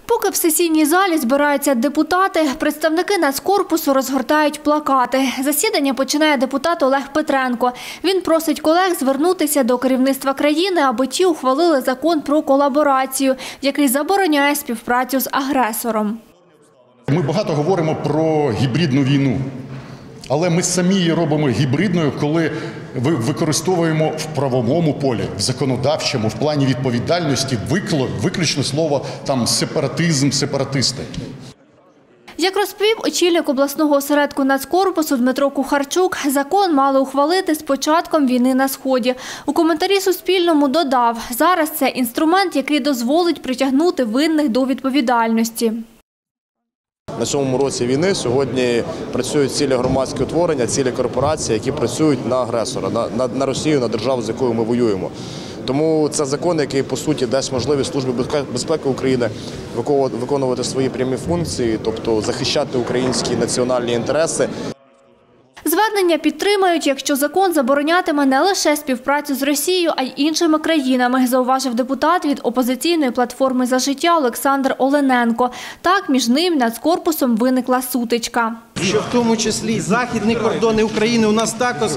Поки в сесійній залі збираються депутати, представники Нацкорпусу розгортають плакати. Засідання починає депутат Олег Петренко. Він просить колег звернутися до керівництва країни, аби ті ухвалили закон про колаборацію, який забороняє співпрацю з агресором. Ми багато говоримо про гібридну війну. Але ми самі її робимо гібридною, коли використовуємо в правовому полі, в законодавчому, в плані відповідальності виключно слово сепаратизм, сепаратисти. Як розповів очільник обласного осередку Нацкорпусу Дмитро Кухарчук, закон мали ухвалити з початком війни на Сході. У коментарі Суспільному додав, зараз це інструмент, який дозволить притягнути винних до відповідальності. На 7-му році війни сьогодні працюють цілі громадські утворення, цілі корпорації, які працюють на агресора, на Росію, на державу, з якою ми воюємо. Тому це закон, який, по суті, дасть можливість Службі безпеки України виконувати свої прямі функції, тобто захищати українські національні інтереси. Звернення підтримають, якщо закон заборонятиме не лише співпрацю з Росією, а й іншими країнами, зауважив депутат від опозиційної платформи «За життя» Олександр Олененко. Так, між ним і Нацкорпусом виникла сутичка. Що в тому числі західні кордони України у нас також...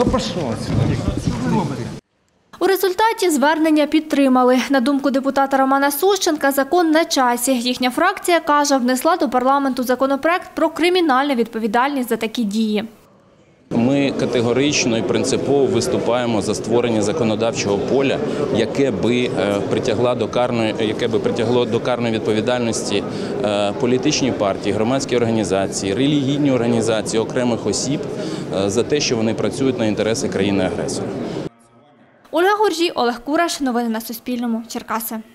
У результаті звернення підтримали. На думку депутата Романа Сущенка, закон на часі. Їхня фракція, каже, внесла до парламенту законопроект про кримінальну відповідальність за такі дії. Ми категорично і принципово виступаємо за створення законодавчого поля, яке би притягло до карної відповідальності політичні партії, громадські організації, релігійні організації, окремих осіб за те, що вони працюють на інтереси країни-агресора. Ольга Гуржій, Олег Кураш. Новини на Суспільному. Черкаси.